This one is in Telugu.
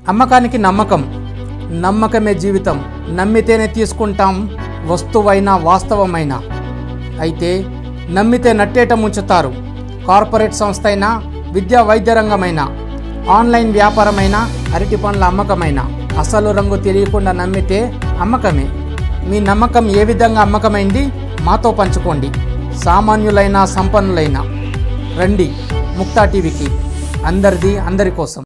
అమ్మకానికి నమ్మకం, నమ్మకమే జీవితం. నమ్మితేనే తీసుకుంటాం వస్తువైనా వాస్తవమైన. అయితే నమ్మితే నట్టేట ముంచుతారు. కార్పొరేట్ సంస్థ అయినా, విద్యా వైద్య రంగమైన, ఆన్లైన్ వ్యాపారమైన, అరటి పండ్ల అమ్మకమైన అసలు రంగు తెలియకుండా నమ్మితే అమ్మకమే. మీ నమ్మకం ఏ విధంగా అమ్మకమైంది మాతో పంచుకోండి. సామాన్యులైన సంపన్నులైన రండి ముక్తా టీవీకి. అందరిది అందరి కోసం.